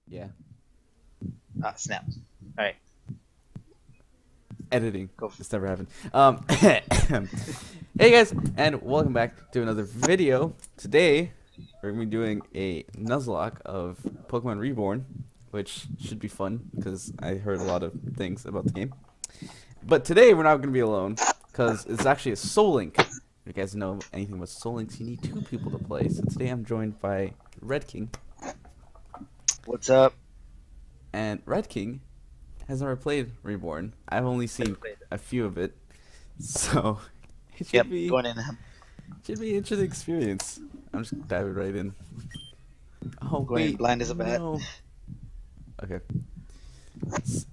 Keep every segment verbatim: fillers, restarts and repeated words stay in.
Yeah. Ah, snap. Alright, Editing. go. For It's never happened. Um, hey guys, and welcome back to another video. Today, we're gonna be doing a Nuzlocke of Pokemon Reborn, which should be fun because I heard a lot of things about the game. But today, we're not gonna be alone because it's actually a Soul Link. If you guys know anything about Soul Links, you need two people to play. So today, I'm joined by Red King, What's up? and Red King has never played Reborn. I've only seen played it. a few of it, so it should Yep, be going in. should be an interesting experience. I'm just diving right in. Oh Going in wait, blind as a bat. no. Okay. S-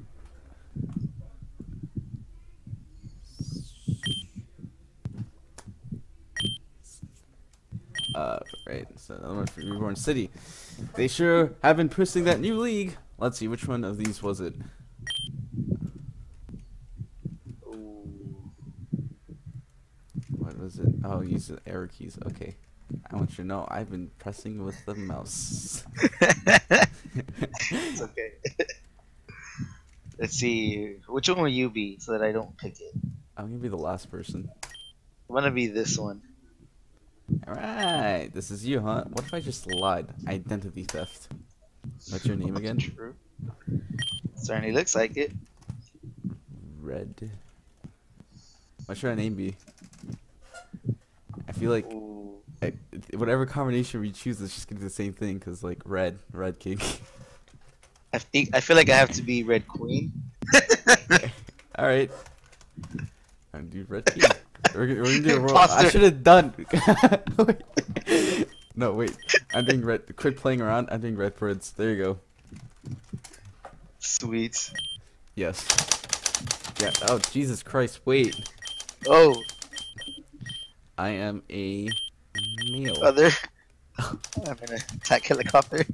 Uh, right. So another one for Reborn City. They sure have been pushing that new league. Let's see, which one of these was it? Ooh. What was it? Oh, use the arrow keys. Okay. I want you to know I've been pressing with the mouse. It's okay. Let's see. Which one will you be so that I don't pick it? I'm gonna be the last person. I'm gonna be this one. Alright, this is you, huh? What if I just lied? Identity theft. What's your name again? True. Certainly looks like it. Red. What should our name be? I feel like Ooh. I, whatever combination we choose is just gonna be the same thing, cause like red, Red King. I think I feel like I have to be Red Queen. Alright. I'm do Red King. We're, gonna- we're gonna do a roll. I Imposter. should have done. Wait. No, wait. I'm doing red. Quit playing around. I'm doing red birds. There you go. Sweet. Yes. Yeah. Oh, Jesus Christ. Wait. Oh, I am a male. other. I'm gonna attack helicopter.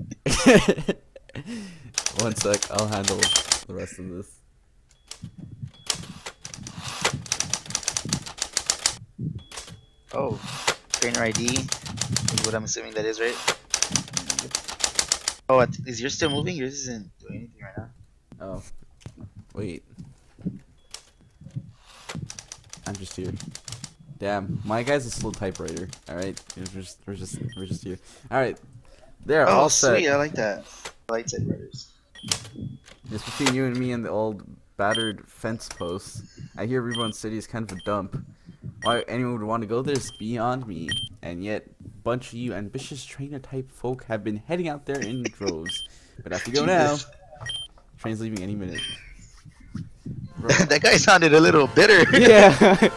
One sec. I'll handle the rest of this. Oh, trainer I D is what I'm assuming that is, right? Oh, I th- is yours still moving? Yours isn't doing anything right now. Oh. Wait. I'm just here. Damn, my guy's a slow typewriter. All right, we're just we're just we're just here. All right, there, Oh, all set. sweet! I like that. I like Ted Brothers. It's between you and me and the old battered fence posts. I hear Reborn City is kind of a dump. Why anyone would want to go there is beyond me. And yet, a bunch of you ambitious trainer type folk have been heading out there in droves. But I have to go now. Jesus. Train's leaving any minute. That guy sounded a little bitter. Yeah.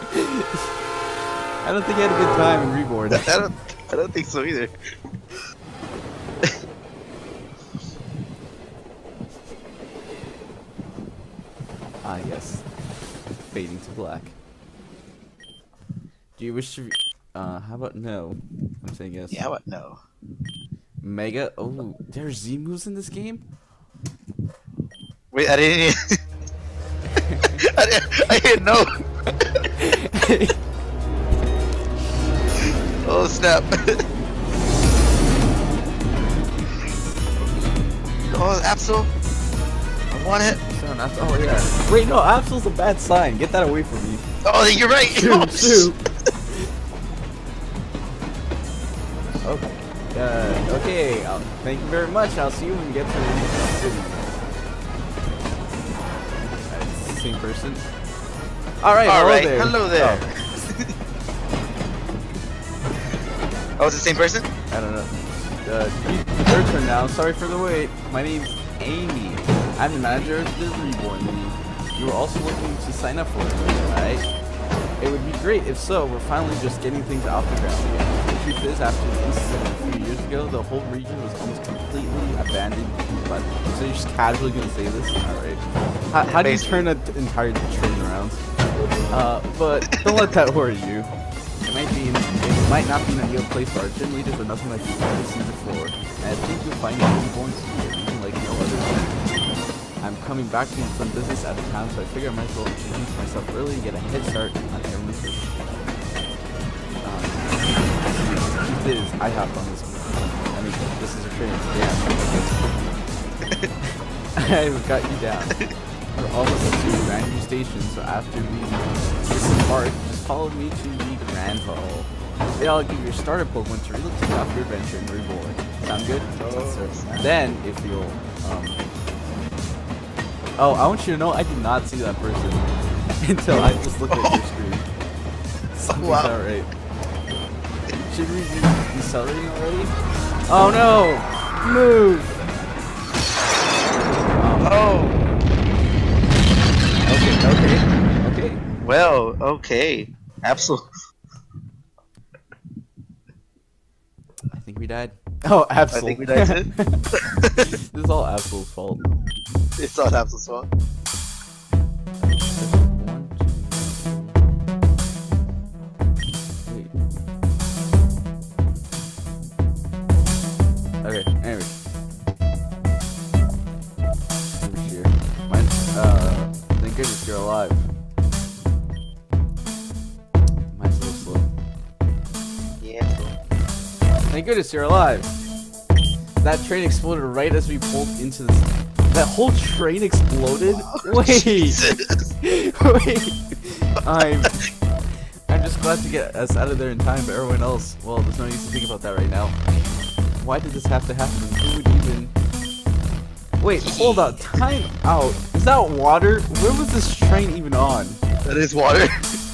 I don't think he had a good time in Reborn. I don't. I don't think so either. Ah, yes. Fading to black. Do you wish to... Re uh, how about no? I'm saying yes. Yeah, what? No. Mega... Oh, there's Z moves in this game? Wait, I didn't. I didn't. I didn't know. Oh snap! Oh, Absol. I want it. Son, Abs- oh, yeah. Wait, no, Absol's a bad sign. Get that away from me. Oh, you're right. Shoot, shoot. Okay. Uh, okay, I'll, thank you very much. I'll see you when we get to the city. Alright, it's the same person. Alright, All hello right. there. Hello there. Oh, Oh, it's the same person? I don't know. Uh, your turn now. Sorry for the wait. My name's Amy. I'm the manager of the Reborn League. You were also looking to sign up for it, right? It would be great if so. We're finally just getting things off the ground again. The truth is, after the incident a few years ago, the whole region was almost completely abandoned. But so you're just casually gonna say this? All right. How, how do you turn an entire train around? Uh, but don't let that worry you. It might be, it might not be an ideal place for our gym leaders, but nothing like you've ever seen before. And I think you'll find it Reborn here, like no other. I'm coming back to some business out of town, so I figure I might as well introduce myself early and get a head start on everyone's business. Um, truth is, I hopped on this. I mean, this is a trainer. Yeah. I've got you down. We're almost to Grandview Station, so after we disembark, just follow me to the Grand Hall. Then I'll give you your starter Pokemon to really kick off your adventure in Reborn. Sound good? Oh, So, then, if you'll, um... Oh, I want you to know I did not see that person until I just looked at your screen. Something's Wow. not right. Should we be decelerating already? Oh no! Move! Oh. Okay, okay, okay. Well, okay. Absolutely. I think we died. Oh, Absol. I think we died too. This is all Absol's fault. It's not Absol's fault. One, two, wait. Okay, anyway. Over here. Mine, uh, thank goodness you're alive. Mine's a little slow. Yeah. Thank goodness you're alive. That train exploded right as we pulled into this. That whole train exploded? Wait! Jesus. Wait! I'm... I'm just glad to get us out of there in time, but everyone else, well, there's no use to think about that right now. Why did this have to happen? Who would even... Wait, hold up. Time out. Is that water? Where was this train even on? That is water.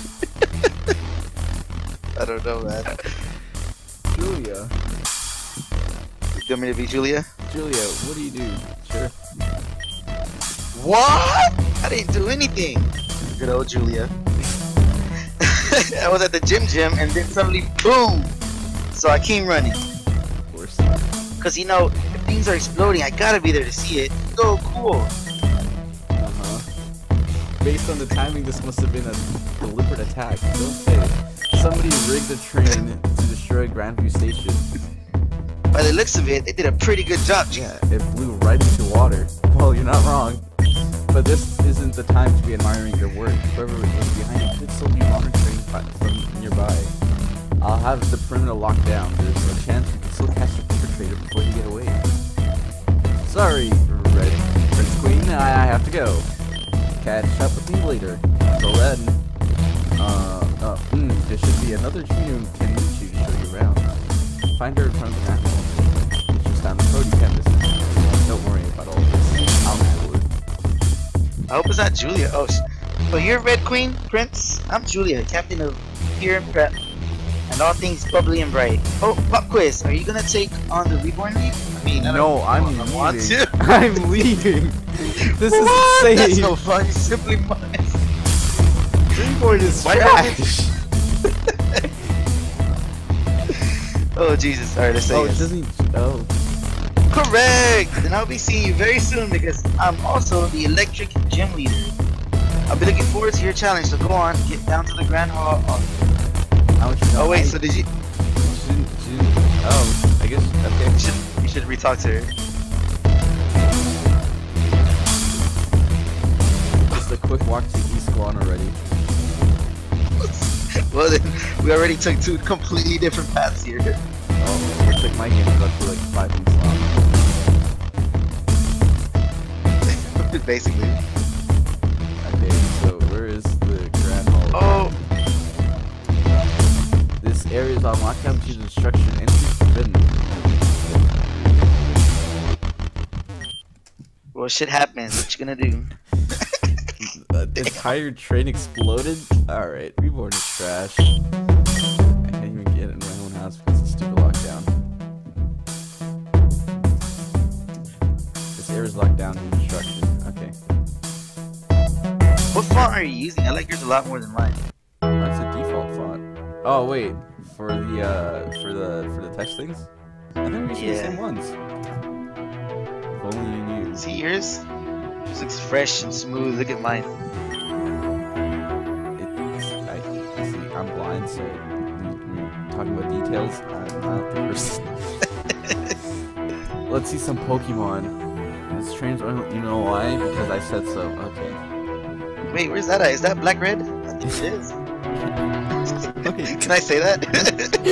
I don't know, man. Julia. You want me to be Julia? Julia, what do you do? Sure. What? I didn't do anything. Good old Julia. I was at the gym gym and then suddenly boom. So I came running. Of course. Cause you know, if things are exploding, I gotta be there to see it. So cool. Uh-huh. Based on the timing, this must have been a deliberate attack. Don't say. Somebody rigged a train to destroy Grandview Station. By the looks of it, they did a pretty good job. Yeah, it flew right into water. Well, you're not wrong. But this isn't the time to be admiring your work. Whoever was behind it could still be monitoring from nearby. I'll have the perimeter locked down. There's a chance we can still catch the perpetrator before you get away. Sorry, Red Prince Queen, I, I have to go. Catch up with me later. Until then, uh, uh, mm, there should be another trainer who can meet you to show you around. Find her in front of the national. It's just down the road, you can't miss it. Don't worry about all this. I'll handle it. I hope it's not Julia. Oh, sh so you're Red Queen, Prince? I'm Julia, captain of Pure and Prep, and all things bubbly and bright. Oh, pop quiz. Are you gonna take on the Reborn League? I mean, I No, I'm I leaving. want to. I'm leaving. This is What? insane. That's so fun. You simply must. Dreamboard is Why trash. Oh Jesus! Alright, let's say Oh, it yes. doesn't. Oh. Correct! Then I'll be seeing you very soon because I'm also the electric gym leader. I'll be looking forward to your challenge, so go on, get down to the Grand Hall. Oh, I want you to know oh wait, I so did you? shouldn't, shouldn't, oh, I guess. Okay. You should, you should re-talk to her. Just a quick walk to East Squad already. Well then, we already took two completely different paths here. Oh, looks like my game is up to like five weeks long. Basically. Okay, so where is the Grand Hall? Oh! This area is on lockdown due to destruction. Entry forbidden. Well, shit happens. What you gonna do? The entire train exploded? Alright, Reborn is trash. I can't even get in my own house because of the stupid lockdown. This area is locked down due to destruction. Okay. What font are you using? I like yours a lot more than mine. That's a default font. Oh wait, for the uh for the for the text things? I think we should use the Yeah. same ones. If only you knew. See yours? This looks fresh and smooth. Look at mine. It's, I, see, I'm blind, so we, we're talking about details. I'm not the person. Let's see some Pokemon. This train's on, you know why? Because I said so. Okay. Wait, where's that at? Is that black red? I think it is. Wait. Can I say that?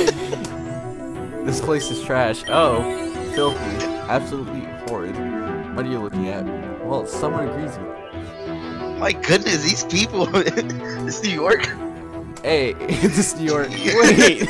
This place is trash. Oh, filthy. Absolutely horrid. What are you looking at? Well, someone agrees with. My goodness, these people. It's New York. Hey, it's New York. Wait.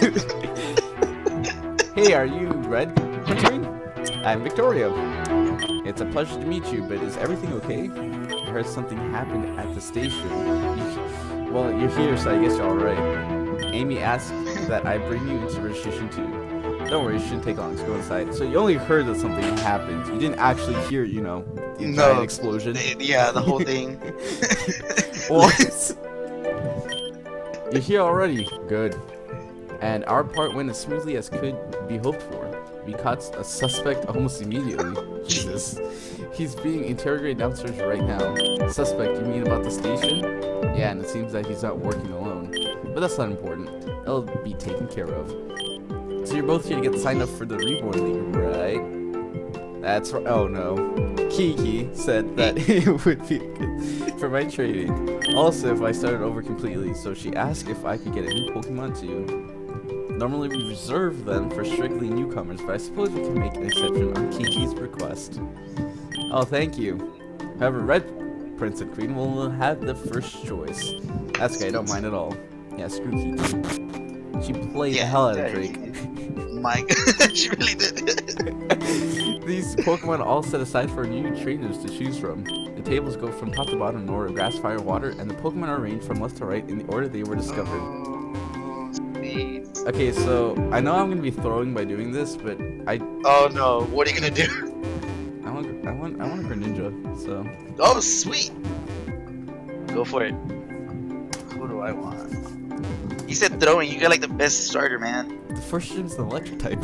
Hey, are you Red Queen? I'm Victoria. It's a pleasure to meet you, but is everything okay? I heard something happened at the station. You, well, you're here, so I guess you're alright. Amy asked that I bring you into registration too. Don't worry, it shouldn't take long. Just go inside. So you only heard that something happened. You didn't actually hear, you know, the giant No. explosion. The- yeah, the whole thing. What? You're here already. Good. And our part went as smoothly as could be hoped for. We caught a suspect almost immediately. Jesus. He's being interrogated downstairs right now. Suspect, you mean about the station? Yeah, and it seems that he's not working alone. But that's not important. It'll be taken care of. So you're both here to get signed up for the Reborn League, right? That's right. Oh no. Kiki said that it would be good for my trading. Also, if I started over completely, so she asked if I could get a new Pokemon too. Normally we reserve them for strictly newcomers, but I suppose we can make an exception on Kiki's request. Oh, thank you. However, Red Prince and Queen will have the first choice. That's okay, I don't mind at all. Yeah, screw Kiki. She played Yeah, the hell out of yeah, Drake. My she really did. These Pokemon are all set aside for new trainers to choose from. The tables go from top to bottom in order of grass, fire, water, and the Pokemon are arranged from left to right in the order they were discovered. Oh, sweet. Okay, so I know I'm gonna be throwing by doing this, but I Oh no, what are you gonna do? I want I want I want a Greninja. So Oh sweet. Go for it. Who do I want? You said throwing, you got like the best starter, man. the first gym's the electric type.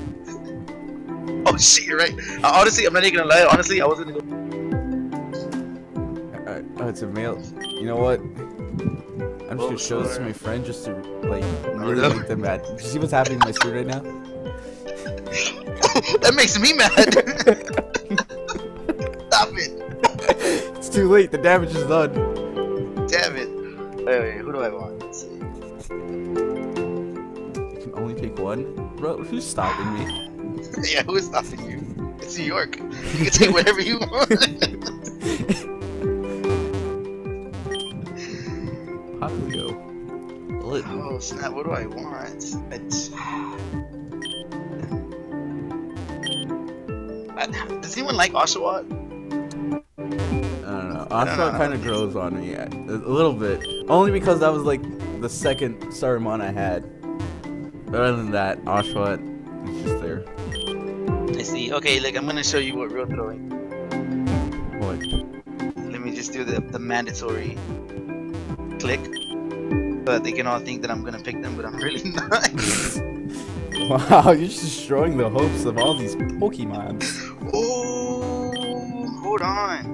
Oh shit, you're right. Uh, honestly, I'm not even gonna lie. Honestly, I was gonna go. Alright, oh, it's a male. You know what? I'm just Oh, gonna show this to sure. my friend just to like really no. make them mad. Do you see what's happening in my screen right now? That makes me mad. Stop it. It's too late. The damage is done. Damn it. Wait, wait, who do I want? Let's see. You can only pick one. Bro, who's stopping me? Yeah, who is stopping you? It's New York. You can take whatever you want. Popplio. Litten. Oh snap! What do I want? It's... I... Does anyone like Oshawott? I don't know. I don't Oshawott know. kind of grows on me a, a little bit. Only because that was like the second Saruman I had. But other than that, Oshawott is just there. I see. Okay, like I'm gonna show you what real throwing. What? Let me just do the the mandatory click, so that they can all think that I'm gonna pick them, but I'm really not. Wow, you're just destroying the hopes of all these Pokemon. Oh, hold on.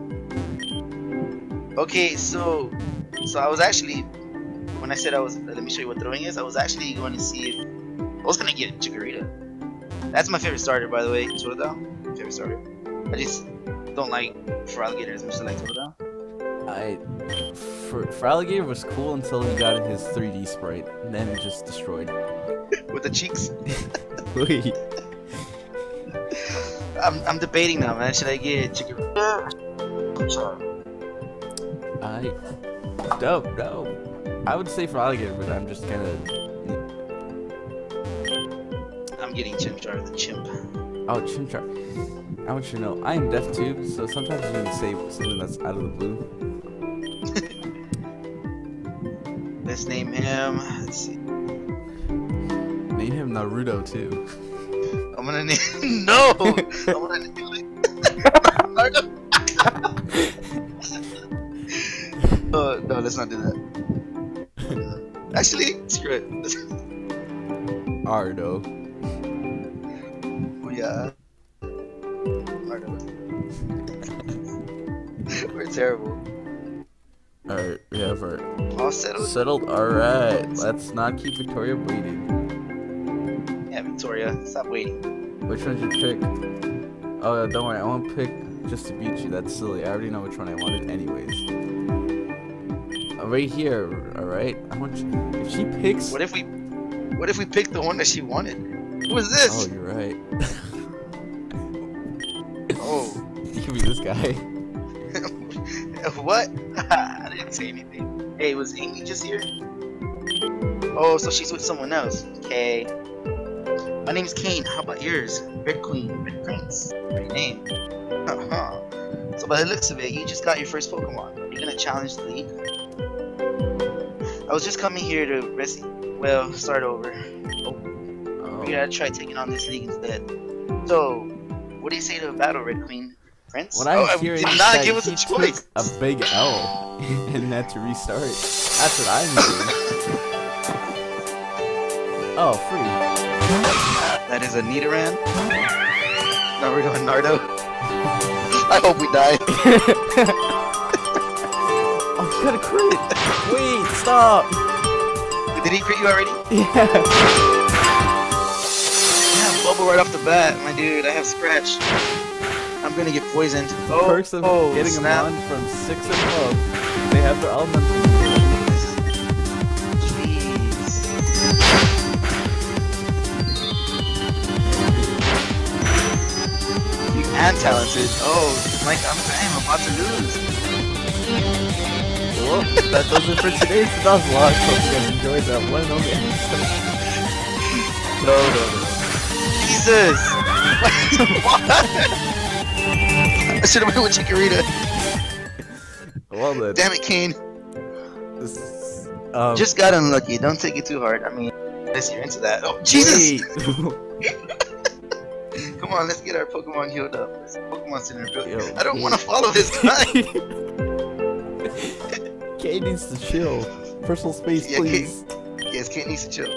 Okay, so so I was actually, when I said I was, let me show you what throwing is. I was actually going to see if I was gonna get Chikorita. That's my favorite starter, by the way. Totodile, favorite starter. I just don't like for alligators. I'm just like Totodile. I for, for Alligator was cool until he got his three D sprite, and then it just destroyed. With the cheeks. Wait. I'm I'm debating now, man. Should I get Chikorita? I don't know. I would say for Alligator, but I'm just kind of. I'm getting Chimchar, the chimp. Oh, Chimchar. I want you to know, I am deaf too, so sometimes you need to say something that's out of the blue. Let's name him. Let's see. Name him Naruto too. I'm gonna name. No. I'm gonna name it. Naruto. Oh no, let's not do that. Actually, screw it. Let's- Ardo. Oh, yeah. Naruto. We're terrible. Alright, we have our All settled. settled. Alright, let's not keep Victoria waiting. Yeah, Victoria, stop waiting. Which one did you pick? Oh, don't worry, I won't pick just to beat you. That's silly. I already know which one I wanted anyways. Uh, right here, alright? I want you. If she picks. What if we? What if we picked the one that she wanted? Who is this? Oh, you're right. Oh. You could be this guy. What? I didn't say anything. Hey, was Amy just here? Oh, so she's with someone else. Okay. My name's Kane. How about yours? Red Queen, Red Prince. Great name. Uh-huh. So by the looks of it, you just got your first Pokemon. Are you gonna challenge the league? I was just coming here to rest. Well, start over. Oh. Oh. We gotta try taking on this league instead. So, what do you say to a battle, Red Queen? Prince? What I oh, was I hearing did is not that give us he a took choice. a big L and had to restart. That's what I'm hearing. Oh, free. That is a Nidoran. Now we're going Nardo. I hope we die. Oh, he got a crit. Wait, stop. Did he crit you already? Yeah. Yeah, bubble right off the bat, my dude. I have scratch. I'm gonna get poisoned. The Oh, perks of oh, getting snap. them on from six and above. They have their elemental. Jeez. You and talented. Oh, like I'm, I'm about to lose. Well, that does it for today's Nuzlocke. Hope you guys enjoyed that one and only episode. No, no, no. Jesus! What? I should have went with Chikorita. Well then. Damn it, Kane. This is, um, Just got unlucky. Don't take it too hard. I mean, unless you're into that. Oh, Jesus! Come on, let's get our Pokemon healed up. This Pokemon Center built. Yo, I don't Kane. want to follow this guy. Kate needs to chill. Personal space, Yeah, please. Yes, Kane needs to chill.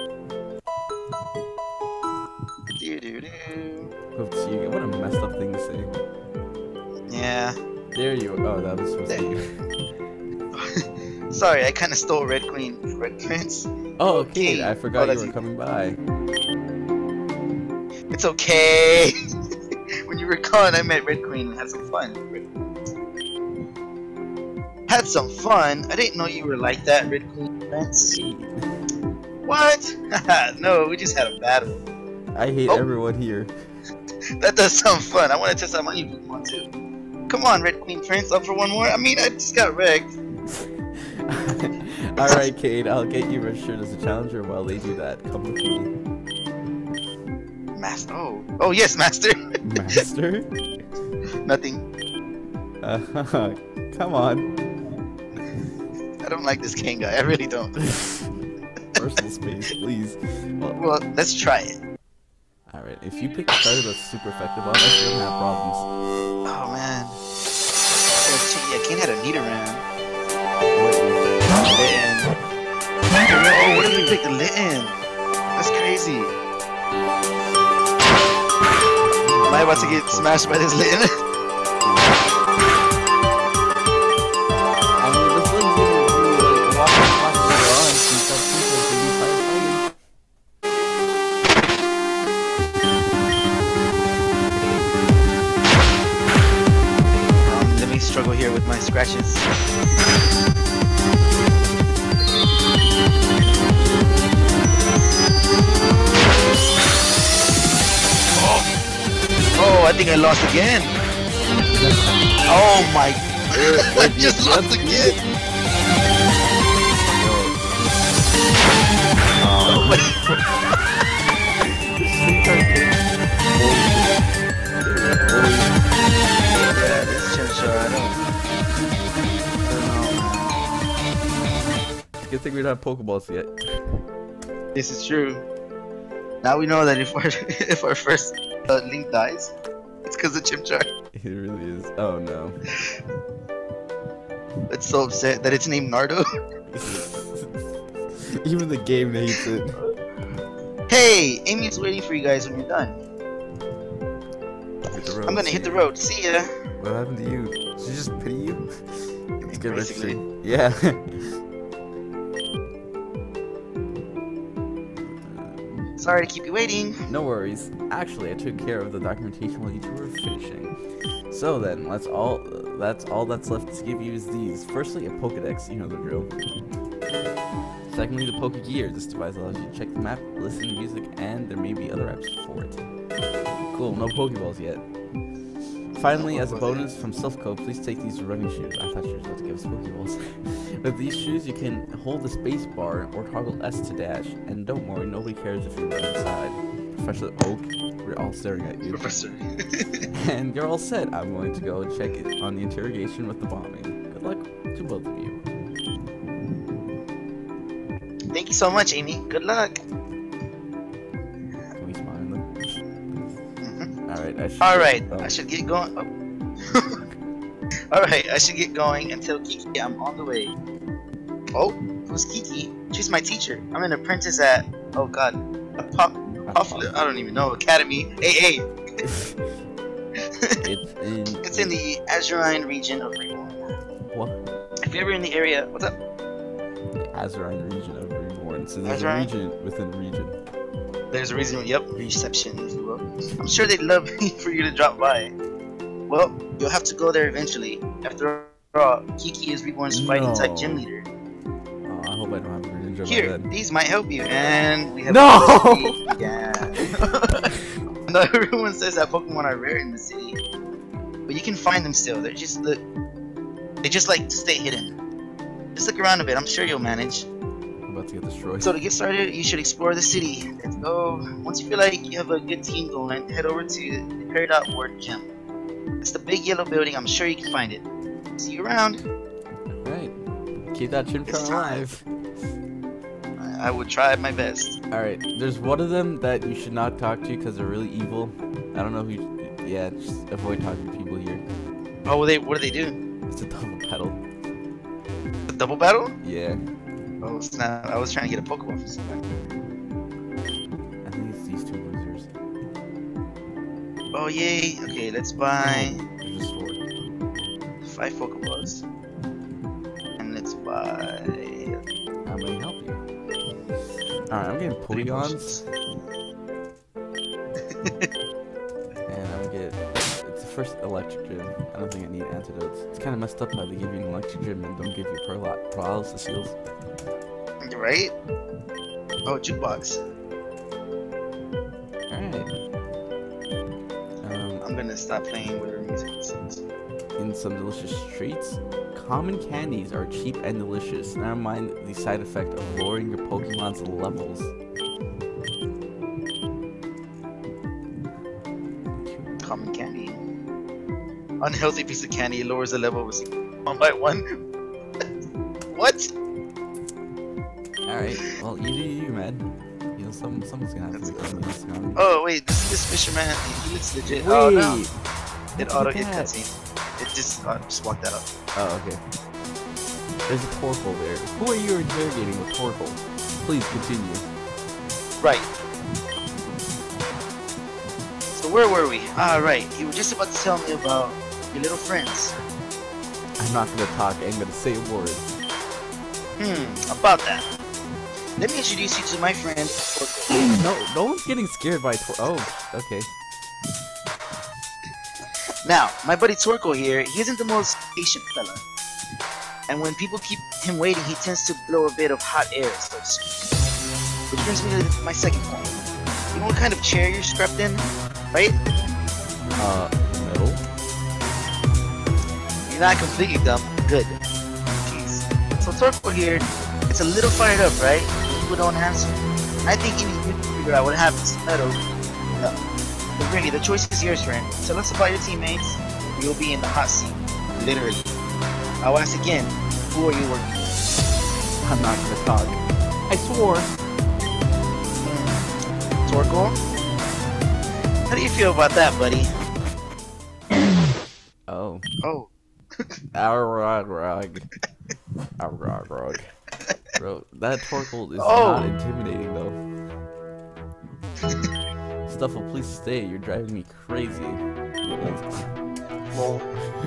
Doo doo doo. Hope to see you again. What a messed up thing to say. Yeah. There you are. Oh, that was supposed to be you. Sorry, I kind of stole Red Queen, Red Prince. Oh, Okay. Kate, I Oh, forgot that's you were you. coming by. It's okay. When you were gone, I met Red Queen and had some fun. Had some fun? I didn't know you were like that, Red Queen Prince. What? No, we just had a battle. I hate Oh. everyone here. That does sound fun. I want to test out my new Pokemon too. Come on, Red Queen Prince, up for one more? I mean, I just got wrecked. Alright, Kate, I'll get you registered as a challenger while they do that. Come with me. Master. Oh, oh yes, Master. Master? Nothing. Uh, come on. I don't like this King guy. I really don't. Personal space, please. Well, Well, let's try it. alright, if you pick a starter that's super effective on us, you're gonna have problems. Oh man. Oh, shit, yeah, King had a Nidoran. Litten. Oh, what if we picked a Litten? That's crazy. Am I about to get smashed by this Litten? I mean, this thing's gonna do like a walk and talk later on since that people can be firefighting. Um, let me struggle here with my scratches. Oh, oh I think I lost again. Oh my! I just lost again. Oh my! Yeah, this Chimchar, I don't, I don't know. Good thing we don't have Pokeballs yet. This is true. Now we know that if our if our first uh, link dies, it's because of Chimchar. It really is. Oh no. It's so upset that it's named Nardo. Even the game hates it. Hey, Amy's waiting for you guys when you're done. Hit the road. I'm gonna hit the road. See ya. What happened to you? Did she just pity you? It's good Basically. registry. Yeah. Sorry to keep you waiting. No worries. Actually, I took care of the documentation while you two were finishing. So then, let's all that's all that's left to give you is these. Firstly, a Pokedex, you know the drill. Secondly, the Pokegear. This device allows you to check the map, listen to music, and there may be other apps for it. Cool, no Pokeballs yet. Finally, as a bonus from Silphco, please take these running shoes. I thought you were about to give us Pokeballs. With these shoes, you can hold the space bar or toggle S to dash. And don't worry, nobody cares if you run inside. Professor Oak, we're all staring at you. Professor. And you're all set. I'm going to go check it on the interrogation with the bombing. Good luck to both of you. Thank you so much, Amy. Good luck. Can we smile them? Mm-hmm. Alright, I should All right, oh. I should get going. Oh. All right, I should get going and tell Kiki I'm on the way. Oh, who's Kiki? She's my teacher. I'm an apprentice at, oh god, a pop, pop I don't even know, academy. Hey, hey. It's in. It's in the Azurine region of Reborn. What? If you're ever in the area, what's up? The Azurine region of Reborn. So there's Azurine? a region within region. There's a reason, yep, reception, if you will. I'm sure they'd love for you to drop by. Well, you'll have to go there eventually. After all, Kiki is Reborn's fighting type gym No. leader. Oh, I hope I don't have a ninja Here, by then. these might help you. And we have No! Yeah. No, everyone says that Pokemon are rare in the city, but you can find them still. They're just look. They just like to stay hidden. Just look around a bit. I'm sure you'll manage. I'm about to get destroyed. So to get started, you should explore the city. Let's go. Once you feel like you have a good team going, head over to the Peridot Ward Gym. It's the big yellow building. I'm sure you can find it. See you around. Alright. Keep that Chimchar It's time. alive. I I would try my best. Alright, there's one of them that you should not talk to because they're really evil. I don't know who you, yeah, just avoid talking to people here. Oh, what they what do they do? It's a double battle. A double battle? Yeah. Oh snap! I was trying to get a Pokemon for something. I think it's these two losers. Oh yay! Okay, let's buy There's just four. five Pokeballs. And let's buy How may I help you? Alright, I'm getting three polygons. potions. And I'm get it's the first electric gym. I don't think I need antidotes. It's kind of messed up how they give you an electric gym and don't give you paraly- paralysis heals. Right? Oh, jukebox. Alright. Um, I'm gonna stop playing whatever music this is. in some delicious treats, common candies are cheap and delicious. Never mind the side effect of lowering your Pokemon's levels. Common candy. Unhealthy piece of candy lowers the level of one by one. What? Alright, well, you do you, man. You know, some, someone's gonna have to be coming this now. Oh wait, this is this fisherman. He looks legit. Wait! Oh no! It Look auto at hit that. cutscene. It just uh, just walked that up. Oh, okay. There's a Torkoal there. Who are you interrogating with Torkoal? Please continue. Right. So where were we? Ah, right. You were just about to tell me about your little friends. I'm not gonna talk, I ain't gonna say a word. Hmm, about that. Let me introduce you to my friend, Torkoal. No, no one's getting scared by Tor- oh, okay. Now, my buddy Torkoal here, he isn't the most patient fella. And when people keep him waiting, he tends to blow a bit of hot air, so to speak. Which brings me to my second point. You know what kind of chair you're strapped in, right? Uh, no. You're not completely dumb. Good. Jeez. So Torkoal here, it's a little fired up, right? People don't answer. I think you need to figure out what happens to Meadow. No. But really, the choice is yours, friend. Tell us about your teammates, or you'll be in the hot seat. Literally. I'll ask again, who are you working with? I'm not gonna talk. I swore. Hmm. Torkoal? How do you feel about that, buddy? Oh. Oh. Arrog. Arrog. Bro, that Torkoal is Oh. not intimidating though. Stuffle, please stay. You're driving me crazy. Lol.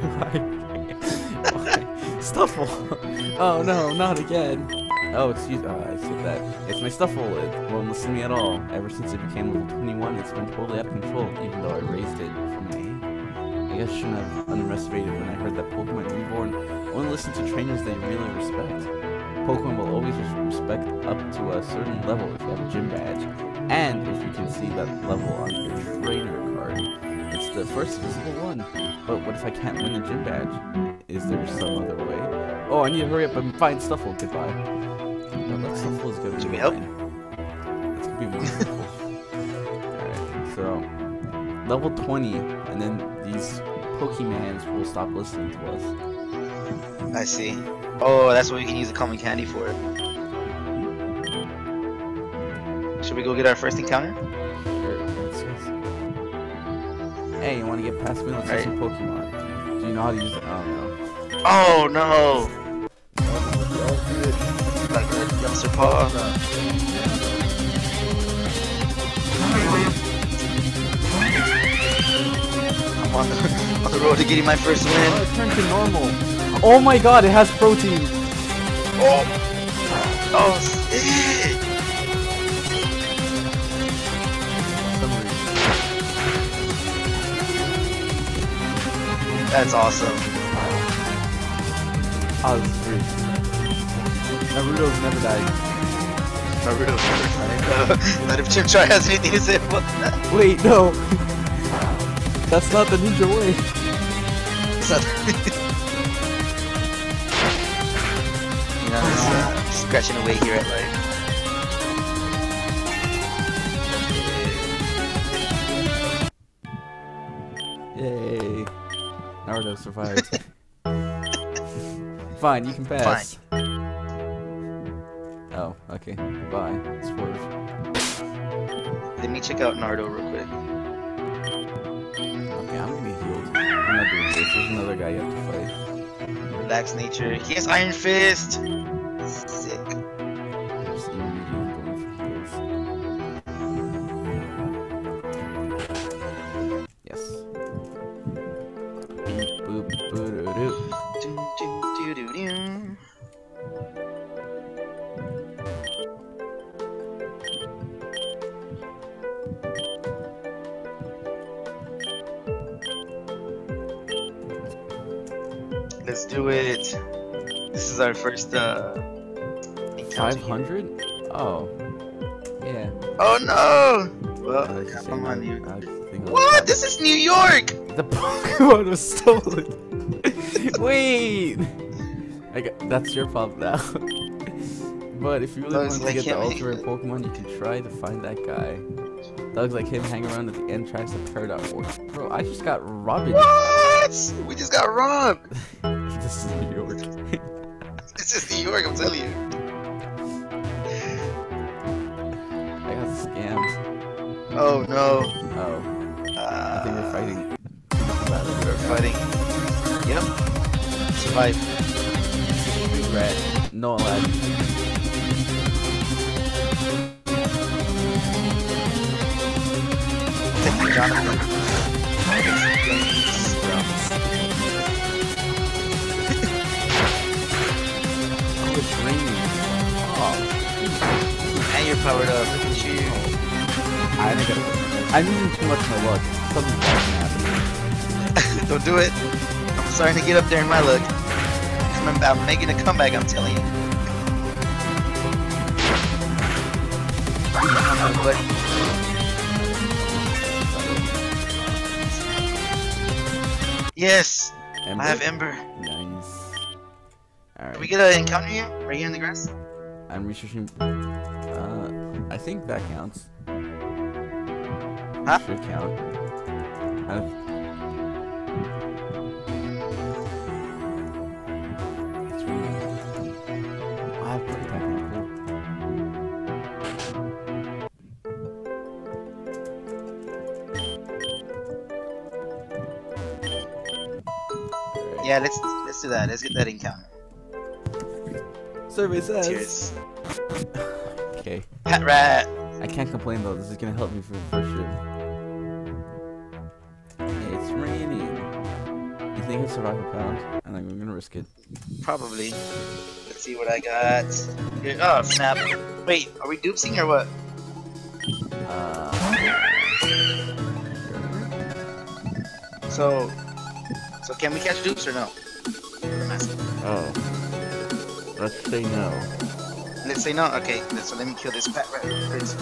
Stuffle! Oh no, not again. Oh, excuse oh, I said that. It's my Stuffle. It won't listen to me at all. Ever since it became level twenty-one, it's been totally out of control, even though I raised it from my age. I guess I shouldn't have underestimated when I heard that Pokemon Reborn only listen to trainers they really respect. Pokemon will always just respect up to a certain level if you have a gym badge. And if you can see that level on your trainer card, it's the first visible one. But what if I can't win a gym badge? Is there some other way? Oh, I need to hurry up and find Stuffle. Goodbye. No, that Stuffle is gonna be Should we help? mine. It's gonna be wonderful. Alright, so level twenty, and then these Pokemans will stop listening to us. I see. Oh, that's what we can use the common candy for. Should we go get our first encounter? Sure, let's go. Hey, you want to get past me? Let's Right. see some Pokemon. Do you know how to use it? Oh no. Oh no! Like a youngster paw. I'm on the, on the road to getting my first win. Oh, it turned to normal. Oh my god, it has protein. Oh! Oh, sick! That's awesome. Oh, this is free. Naruto's never died. Naruto never died. Not if Chimchar has anything to say about that. Wait, no. That's not the ninja way. It's not- you know, just, uh, scratching away here at life. Yay. Naruto survived. Fine, you can pass. Oh, okay. Bye. Swerve. Let me check out Naruto real quick. Okay, I'm gonna get healed. I'm not doing this. There's another guy you have to fight. Relax nature. He has Iron Fist! Sick. Just immediately going for heals. Yes. Beep, boop, boo-doo-doo. Do, do, do, do, do. Let's do it. This is our first uh encounter five here. hundred? Oh. Yeah. Oh no! I Well, was just saying come on, that- you. I was thinking of What? that. This is New York! The Pokemon was stolen. Wait. I got, that's your problem now. But if you really Looks want like to get the him. ultimate Pokemon, you can try to find that guy. Looks like him hanging around at the end tracks of Paradox War. Bro, I just got robbed. What? We just got robbed! This is New York. This is New York, I'm telling you. I got scammed. Oh no. Oh, I think we're Uh, fighting. we're fighting. Yep. Survive. Rat. No lag. Take me, Jonathan. Oh, it's raining. Oh, And you're powered up. Look at you. I think I, I'm using too much of my luck. Something's bad happening. Don't do it. I'm starting to get up there in my luck. I'm, I'm making a comeback, I'm telling you. But yes, Ember? I have Ember. Nice. Alright. Can we get an encounter here? Right here in the grass? I'm researching. Uh, I think that counts. Huh? Should count. I don't... It's really... I have pretty technical. Yeah, let's let's do that. Let's get that encounter. Survey says. Cheers. Okay. Hat rat. I can't complain though. This is gonna help me for the first trip. It's raining. You think it's survival pound? I think we're gonna risk it. Probably. Let's see what I got. Here- Oh snap! Wait, are we dupsing or what? Uh. So, so can we catch dupes or no? I'm asking. Oh. Let's say no. Let's say no. Okay, so let me kill this pat rat first.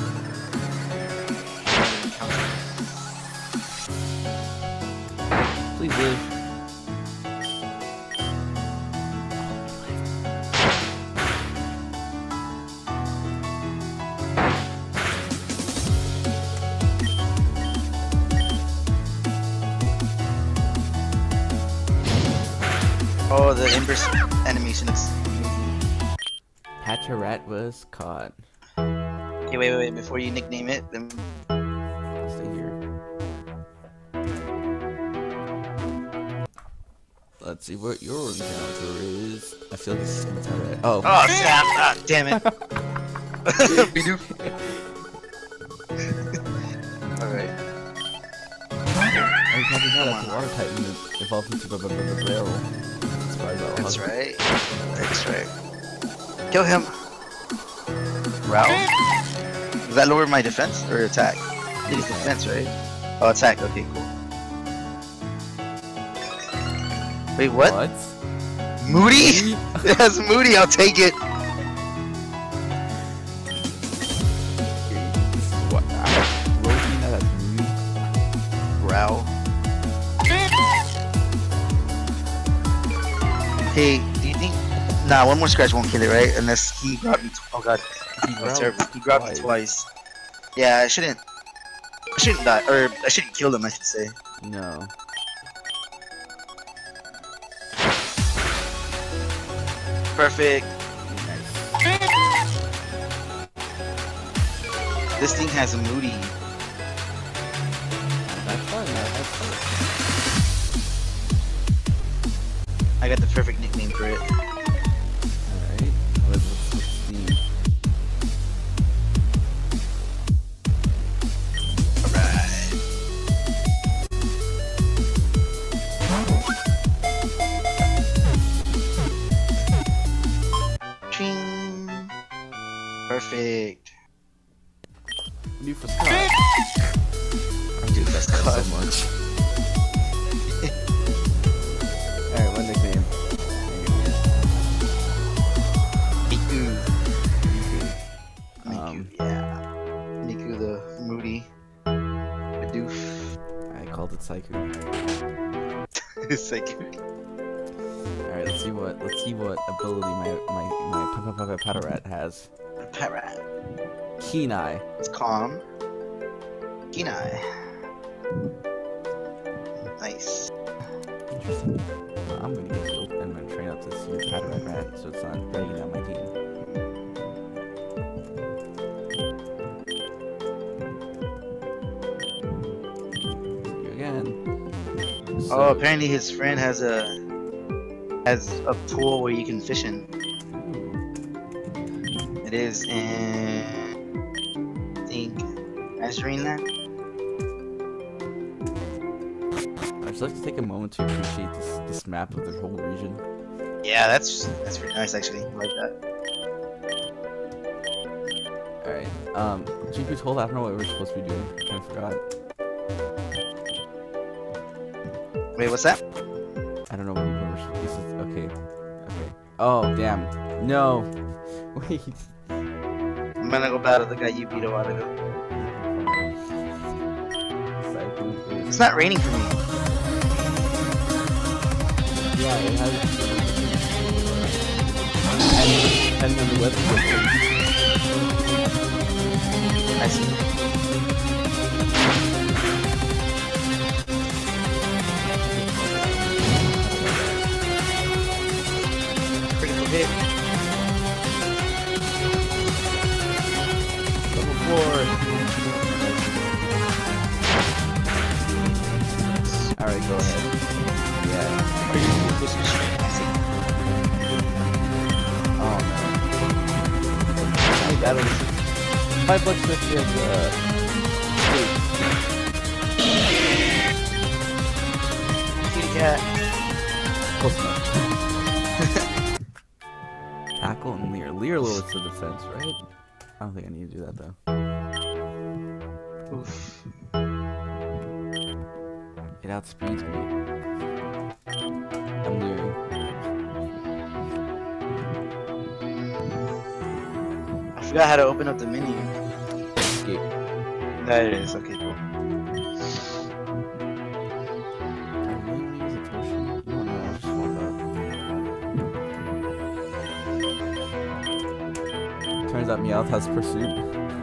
Please live. Oh, the inverse animation is amazing. Patarat was caught. Okay, wait, wait, wait. Before you nickname it, then Stay here. Let's see what your encounter is. I feel like this is gonna tell right. Oh. oh snap! Ah, damn it! Bidoof. All right. I probably know that the water titan evolved into the barrel. That's right. That's right. Kill him. Growl. Does that lower my defense or attack? I think it's defense, right? Oh, attack. Okay, cool. Wait, what? What? Moody? It has Moody. I'll take it. This is what? Rotina, that's Moody. Growl. Hey, do you think? Nah, one more scratch won't kill it, right? Unless he grabbed me. Oh god, He that's grabbed terrible. He grabbed me twice. Yeah, I shouldn't. I shouldn't die, or I shouldn't kill him. I should say. No. Perfect. Nice. This thing has a Moody. That's fun, man. That's fun. I got the perfect nickname for it. Alright. Let's, let's, let's see. Alright. Ching. Perfect. New for Scott. I do that so much. Alright, one nickname. Miku. Miku, Um, yeah. Miku the Moody. Bidoof. I called it Saiku. It's like Alright, let's see what let's see what ability my my my Papa Papa Patarat has. Parrot. Keen Eye. It's calm. Kinai. Nice. Interesting. Uh, I'm gonna get you and I'm gonna train up this new Patarat rat so it's not breaking down my team. You again. So, Oh, apparently his friend has a has a pool where you can fish in. ooh, It is in I think Azurine Land. I'd just like to take a moment to appreciate this this map of the whole region. Yeah, that's that's pretty nice actually. I like that. Alright. Um G P told I don't know what we were supposed to be doing. I kinda forgot. Wait, what's that? I don't know what we were this is okay. Okay. Oh damn. No. Wait. I'm gonna go battle the guy you beat a while ago. Saiku is- It's not raining for me. Yeah, it has and, and then the weather I see. Critical hit. Level four. Alright, go ahead. Yeah. Are you using this straight? I see. Oh no. I got it. Five bucks fifty of the Kitty cat. close enough. Tackle and Leer. Leer lowers the defense, right? I don't think I need to do that though. Oof. It outspeeds me. I'm leering. I forgot how to open up the menu. Escape. There it is. Okay, cool. I really use a potion? No, no, I'll just walk up. Turns out Meowth has pursuit.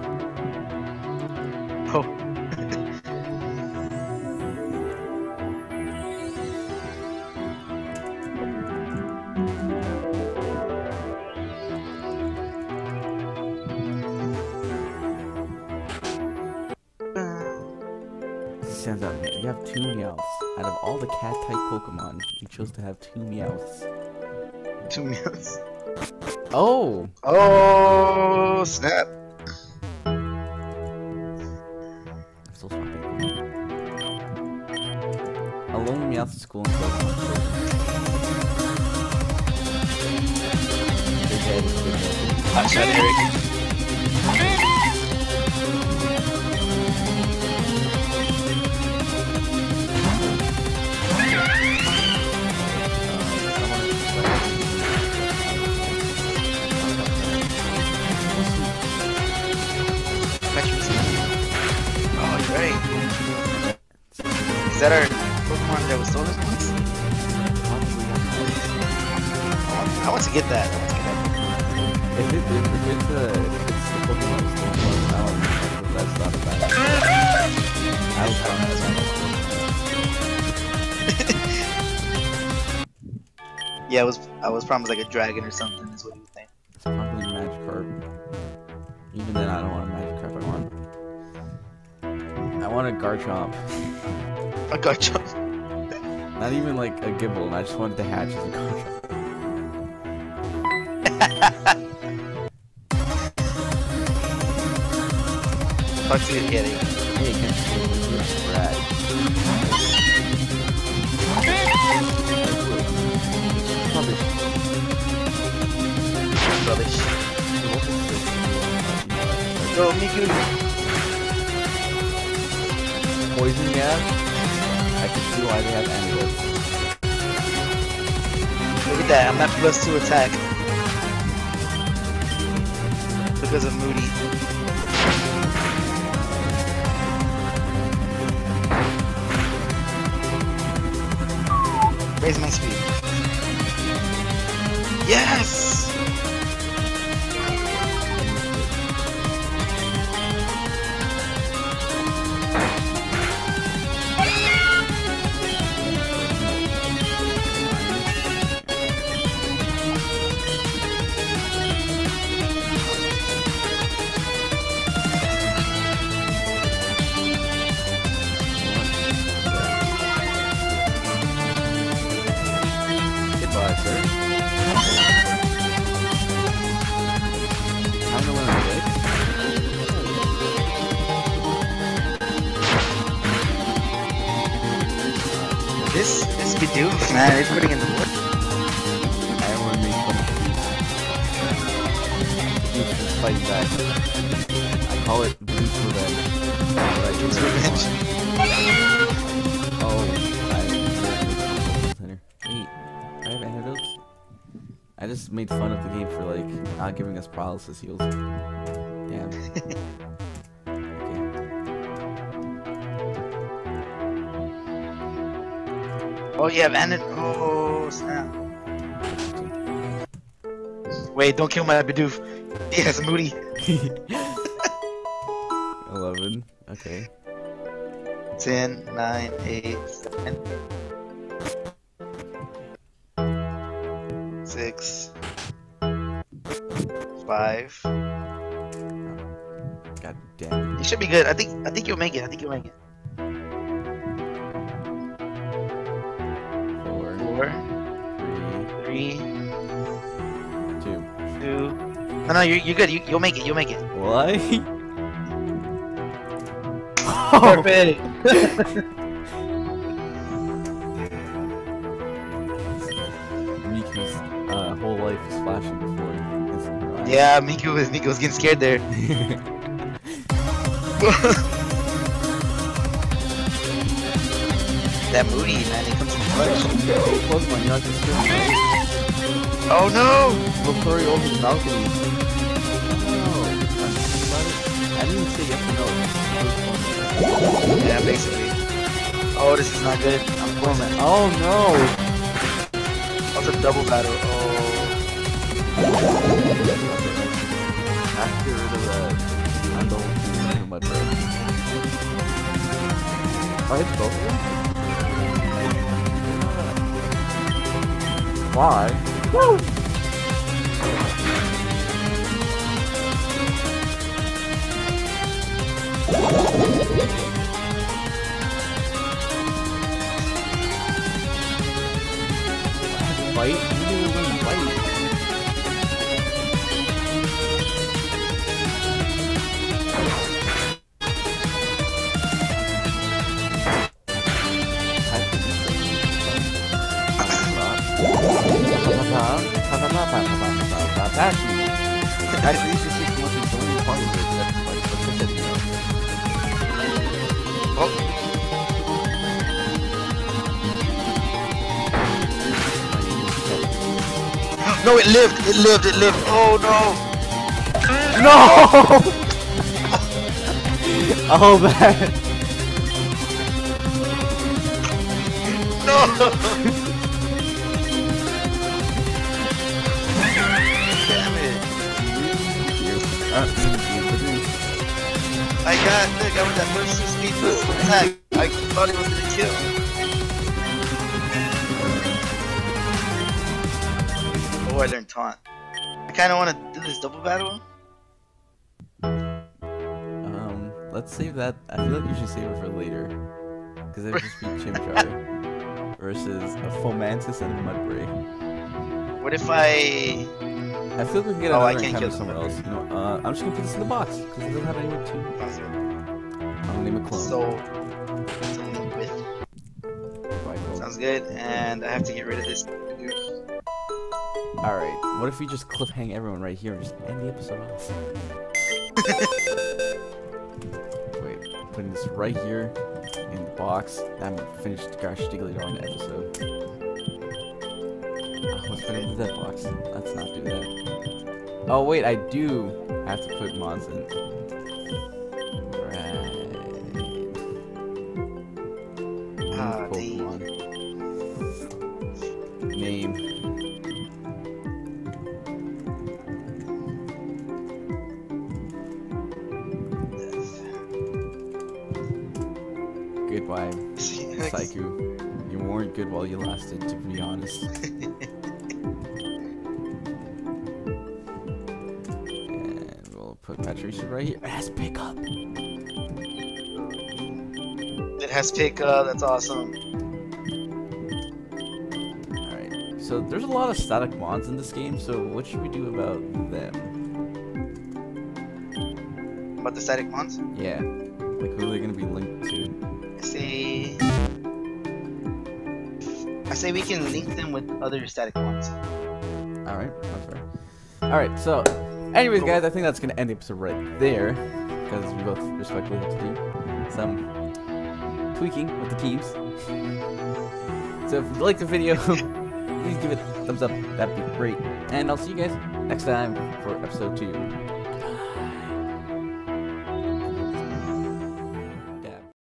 Oh. stands out. You have two Meowths. Out of all the cat-type Pokemon, you chose to have two Meowths. Two Meowths. Oh! Oh, snap. I'm still swapping. A lone Meowth is cool and Pokemon. Big head is big head. Hot shot, Eric. Oh, you're right. Is that our Pokemon that was sold us once? I want to get that. I want to get that. If, it, if, if it's a, if it's the Pokemon that's still close, I don't know if that's not a bad idea. I was wrong, that's not Yeah, it was. I was promised like a dragon or something. Is what you think? It's probably Magikarp. Even then, I don't want a Magikarp. I want. I want a Garchomp. A Garchomp. Not even like a Gible. I just wanted to hatch as a Garchomp. Fuck to get it. Hey, can you Brad? Rubbish. Rubbish. Go, Miku. Poison gas? I can see why they have antidotes. Look at that. I'm at plus two attack. Because of Moody. Raise my speed. Yes! Goodbye, sir. I'm gonna learn a bit. This, this Bidoof, man, it's putting in the work. I don't want to make fun of Boots. Boots is fighting back. I call it Boots Revenge. Alright, Boots Revenge. Oh, I center. Wait, I have antidotes? I just made fun of the game for like not giving us paralysis heals. Damn. Oh, you have Anid. Oh, snap. Wait, don't kill my Bidoof. He has Moody. eleven. Okay. ten, nine, eight, seven, six, five. God damn it. You should be good. I think. I think you'll make it. I think you'll make it. Four. Four, Three. three, Two. two. No, no, you're you're good. You you'll make it. You'll make it. What? Perfect. Miku's uh, whole life is flashing before his eyes. Yeah, Miku was Miku was getting scared there. That Moody, man, it comes in clutch. Pokemon, you're not just doing it. Oh no! We'll throw you over the balcony. No. I didn't even say yes or no. Yeah, basically. Oh, this is not good. I'm pulling it. Oh no! That's a double battle. Oh. I have to get rid of that. I'm the whole team in my brain. Oh, I hit both of them? Why? Woo! fight? You didn't even fight. Actually, you should see too much in so many parts of it. That's like such a deal. Oh. No, it lived! It lived! It lived! Oh no! No! Oh man! No! Damn it! I got the guy with that first speed boost attack. I thought he was gonna kill. Oh, I learned taunt. I kind of want to do this double battle. Um, let's save that. I feel like you should save it for later, because it would just be Chimchar versus a Fomantis and a Mudbray. What if I? I feel like we can get Oh, I another can't encounter kill somewhere else. You know, uh, I'm just gonna put this in the box because it doesn't have anywhere to. I'll name a clone. So, with. Rifle. Sounds good, and I have to get rid of this. All right. What if we just cliffhang everyone right here and just end the episode off? Wait, putting this right here in the box. I'm gonna finish the Gosh Stigglyton episode. Oh, let's put it in the dead box. Let's not do that. Oh wait, I do have to put mods in. Right. Ah, Pokemon. Name. Goodbye, Psycho. You weren't good while you lasted, to be honest. And we'll put Patricia right here. It has pickup. It has pickup. That's awesome. Alright, so there's a lot of static mons in this game, so what should we do about them? About the static mons? Yeah. Like, who are they going to be linked to? I say, I say we can link them with other static ones. Alright, that's fair. Alright, so, anyways guys, I think that's going to end the episode right there, because we both respectively have to do some tweaking with the teams. So if you like the video, please give it a thumbs up, that'd be great. And I'll see you guys next time for episode two.